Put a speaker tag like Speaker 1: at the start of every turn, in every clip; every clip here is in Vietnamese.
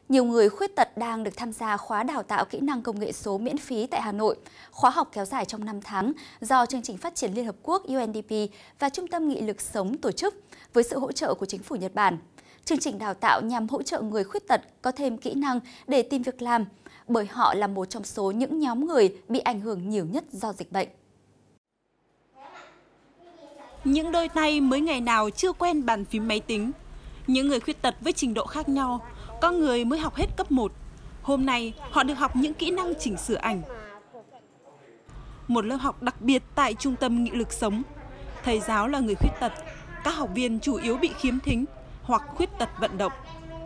Speaker 1: Nhiều người khuyết tật đang được tham gia khóa đào tạo kỹ năng công nghệ số miễn phí tại Hà Nội. Khóa học kéo dài trong 5 tháng do Chương trình Phát triển Liên Hợp Quốc UNDP và Trung tâm Nghị lực Sống tổ chức với sự hỗ trợ của chính phủ Nhật Bản. Chương trình đào tạo nhằm hỗ trợ người khuyết tật có thêm kỹ năng để tìm việc làm, bởi họ là một trong số những nhóm người bị ảnh hưởng nhiều nhất do dịch bệnh.
Speaker 2: Những đôi tay mới ngày nào chưa quen bàn phím máy tính. Những người khuyết tật với trình độ khác nhau, có người mới học hết cấp 1. Hôm nay, họ được học những kỹ năng chỉnh sửa ảnh. Một lớp học đặc biệt tại Trung tâm Nghị lực Sống. Thầy giáo là người khuyết tật, các học viên chủ yếu bị khiếm thính hoặc khuyết tật vận động.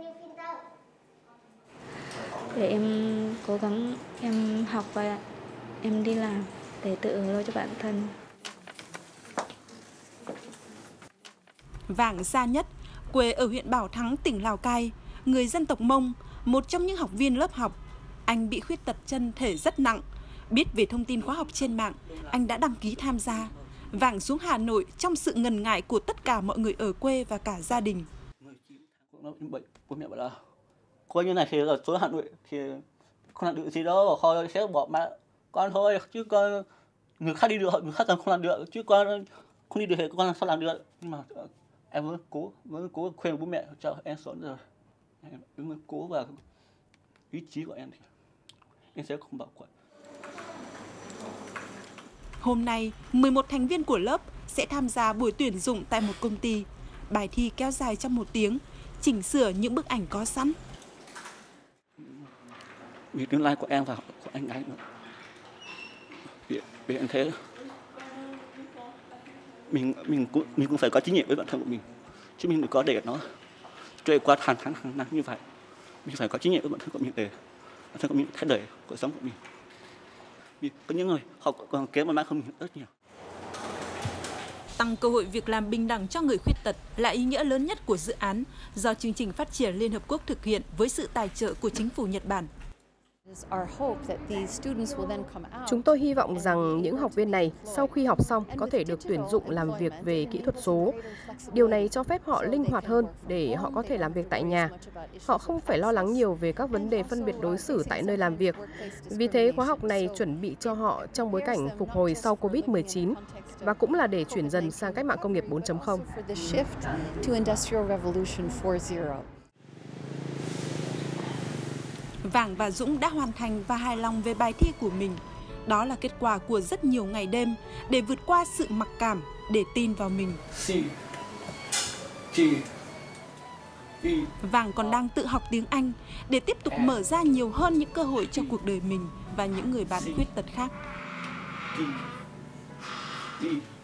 Speaker 3: Để em cố gắng em học và em đi làm để tự lo cho bản thân.
Speaker 2: Vàng Gia Nhất, quê ở huyện Bảo Thắng, tỉnh Lào Cai, người dân tộc Mông, một trong những học viên lớp học. Anh bị khuyết tật chân thể rất nặng. Biết về thông tin khóa học trên mạng, anh đã đăng ký tham gia. Vàng xuống Hà Nội trong sự ngần ngại của tất cả mọi người ở quê và cả gia đình.
Speaker 4: Bố mẹ bảo là coi như này thì ở xuống Hà Nội thì không làm được gì đâu, thôi sẽ bỏ mẹ con thôi, chứ con người khác đi được, người khác không làm được, chứ con không đi được thì con làm sao làm được. Nhưng mà em vẫn cố khuyên bố mẹ cho em sống rồi, em vẫn cố vào ý chí của em thì em sẽ không bảo quản.
Speaker 2: Hôm nay, 11 thành viên của lớp sẽ tham gia buổi tuyển dụng tại một công ty. Bài thi kéo dài trong 1 tiếng, chỉnh sửa những bức ảnh có sẵn.
Speaker 4: Vì tương lai của em và của anh ấy nữa. Vì em thấy mình cũng phải có trách nhiệm với bản thân của mình, chứ mình đừng có để nó trôi qua hàng năm như vậy. Mình phải có trách nhiệm với bản thân của mình để bản thân của mình thay đổi cuộc sống của mình. Vì có những người họ còn kém may mắn hơn mình rất nhiều.
Speaker 2: Tăng cơ hội việc làm bình đẳng cho người khuyết tật là ý nghĩa lớn nhất của dự án do Chương trình Phát triển Liên Hợp Quốc thực hiện với sự tài trợ của chính phủ Nhật Bản.
Speaker 5: Chúng tôi hy vọng rằng những học viên này sau khi học xong có thể được tuyển dụng làm việc về kỹ thuật số. Điều này cho phép họ linh hoạt hơn để họ có thể làm việc tại nhà. Họ không phải lo lắng nhiều về các vấn đề phân biệt đối xử tại nơi làm việc. Vì thế, khóa học này chuẩn bị cho họ trong bối cảnh phục hồi sau Covid-19 và cũng là để chuyển dần sang cách mạng công nghiệp 4.0.
Speaker 2: Vàng và Dũng đã hoàn thành và hài lòng về bài thi của mình. Đó là kết quả của rất nhiều ngày đêm để vượt qua sự mặc cảm, để tin vào mình. Vàng còn đang tự học tiếng Anh để tiếp tục mở ra nhiều hơn những cơ hội cho cuộc đời mình và những người bạn khuyết tật khác.